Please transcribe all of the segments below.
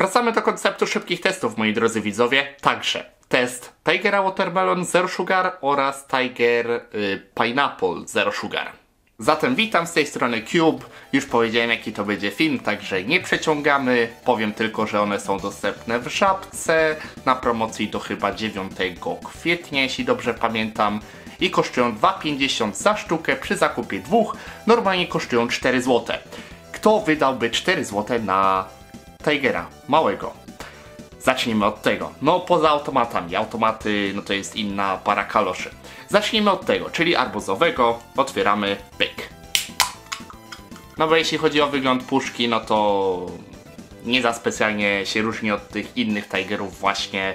Wracamy do konceptu szybkich testów, moi drodzy widzowie. Także test Tigera Watermelon Zero Sugar oraz Tiger Pineapple Zero Sugar. Zatem witam, z tej strony Cube. Już powiedziałem, jaki to będzie film, także nie przeciągamy. Powiem tylko, że one są dostępne w Żabce na promocji do chyba 9 kwietnia, jeśli dobrze pamiętam. I kosztują 2,50 za sztukę przy zakupie dwóch. Normalnie kosztują 4 zł. Kto wydałby 4 zł na Tigera małego? Zacznijmy od tego. No poza automatami. Automaty no to jest inna para kaloszy. Zacznijmy od tego, czyli arbuzowego. Otwieramy, pyk. No bo jeśli chodzi o wygląd puszki, no to nie za specjalnie się różni od tych innych Tigerów właśnie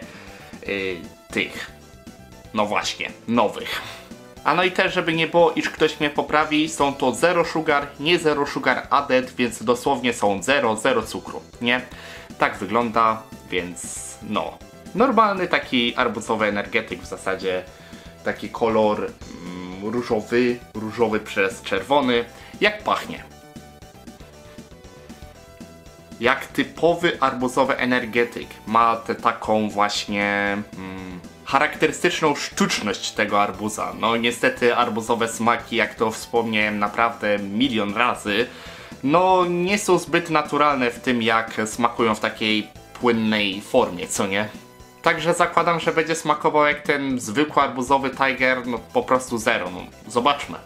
no właśnie, nowych. A no i też, żeby nie było, iż ktoś mnie poprawi, są to Zero Sugar, nie Zero Sugar Added, więc dosłownie są zero cukru, nie? Tak wygląda, więc no. Normalny taki arbuzowy energetyk w zasadzie. Taki kolor różowy przez czerwony. Jak pachnie? Jak typowy arbuzowy energetyk. Ma tę taką właśnie charakterystyczną sztuczność tego arbuza. No niestety arbuzowe smaki, jak to wspomniałem naprawdę milion razy, no nie są zbyt naturalne w tym, jak smakują w takiej płynnej formie, co nie? Także zakładam, że będzie smakował jak ten zwykły arbuzowy Tiger, no po prostu zero. No, zobaczmy.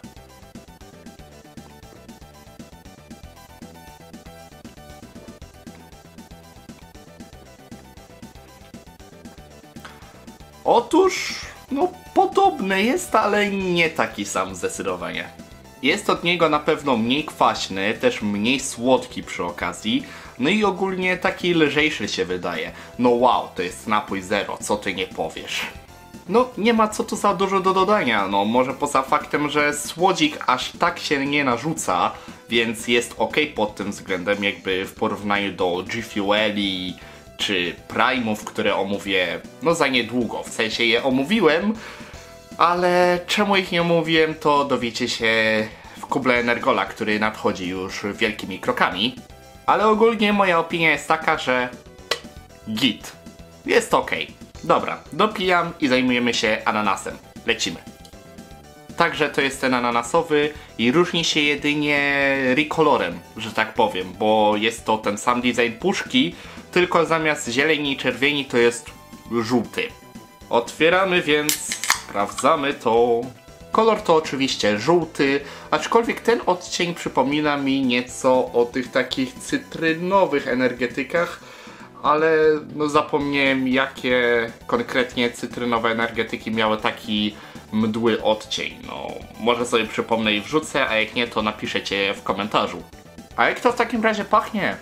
Otóż, no podobny jest, ale nie taki sam zdecydowanie. Jest od niego na pewno mniej kwaśny, też mniej słodki przy okazji. No i ogólnie taki lżejszy się wydaje. No wow, to jest napój zero, co ty nie powiesz. No nie ma co tu za dużo do dodania, no może poza faktem, że słodzik aż tak się nie narzuca, więc jest ok pod tym względem, jakby w porównaniu do G Fueli czy Prime'ów, które omówię no za niedługo. W sensie je omówiłem, ale czemu ich nie omówiłem, to dowiecie się w kuble Energola, który nadchodzi już wielkimi krokami. Ale ogólnie moja opinia jest taka, że git. Jest ok. Dobra, dopijam i zajmujemy się ananasem. Lecimy. Także to jest ten ananasowy i różni się jedynie rekolorem, że tak powiem, bo jest to ten sam design puszki, tylko zamiast zieleni i czerwieni to jest żółty. Otwieramy, więc sprawdzamy to. Kolor to oczywiście żółty, aczkolwiek ten odcień przypomina mi nieco o tych takich cytrynowych energetykach, ale no zapomniałem, jakie konkretnie cytrynowe energetyki miały taki mdły odcień. No może sobie przypomnę i wrzucę, a jak nie, to napiszecie w komentarzu. A jak to w takim razie pachnie?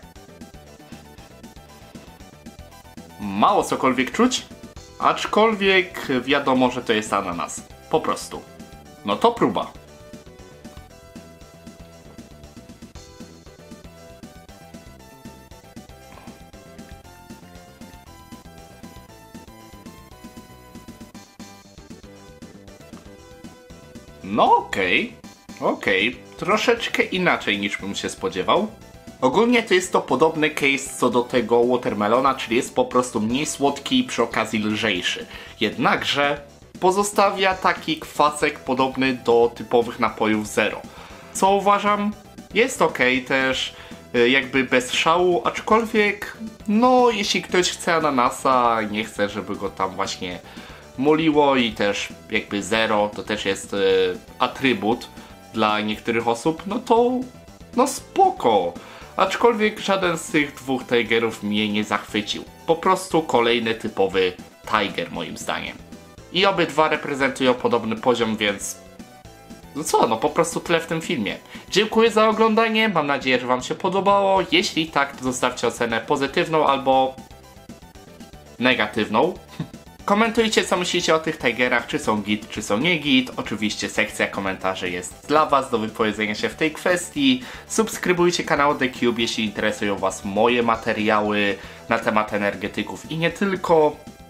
Mało cokolwiek czuć, aczkolwiek wiadomo, że to jest ananas. Po prostu. No to próba. No okej. Troszeczkę inaczej niż bym się spodziewał. Ogólnie to jest to podobny case co do tego watermelona, czyli jest po prostu mniej słodki i przy okazji lżejszy. Jednakże pozostawia taki kwasek podobny do typowych napojów zero. Co uważam jest ok też, jakby bez szału, aczkolwiek no jeśli ktoś chce ananasa, nie chce, żeby go tam właśnie moliło i też jakby zero to też jest atrybut dla niektórych osób, no to no spoko. Aczkolwiek żaden z tych dwóch Tigerów mnie nie zachwycił. Po prostu kolejny typowy Tiger moim zdaniem. I obydwa reprezentują podobny poziom, więc no co, no po prostu tyle w tym filmie. Dziękuję za oglądanie, mam nadzieję, że wam się podobało. Jeśli tak, to zostawcie ocenę pozytywną albo negatywną. Komentujcie, co myślicie o tych Tigerach, czy są git, czy są nie git. Oczywiście sekcja komentarzy jest dla was do wypowiedzenia się w tej kwestii. Subskrybujcie kanał The Cube, jeśli interesują was moje materiały na temat energetyków i nie tylko.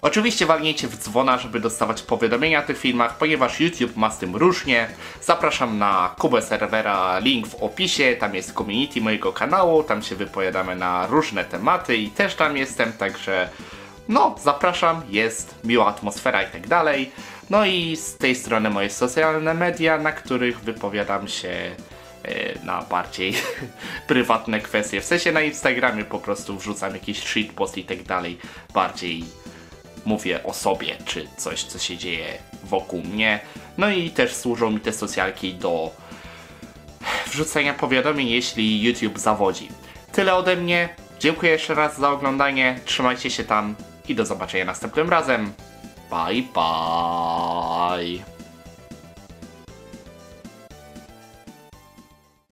Oczywiście walnijcie w dzwona, żeby dostawać powiadomienia o tych filmach, ponieważ YouTube ma z tym różnie. Zapraszam na Kubę serwera, link w opisie, tam jest community mojego kanału, tam się wypowiadamy na różne tematy i też tam jestem, także no zapraszam, jest miła atmosfera i tak dalej. No i z tej strony moje socjalne media, na których wypowiadam się na bardziej prywatne kwestie. W sensie na Instagramie po prostu wrzucam jakiś shitpost i tak dalej. Bardziej mówię o sobie, czy coś, co się dzieje wokół mnie. No i też służą mi te socjalki do wrzucania powiadomień, jeśli YouTube zawodzi. Tyle ode mnie. Dziękuję jeszcze raz za oglądanie. Trzymajcie się tam i do zobaczenia następnym razem. Bye bye.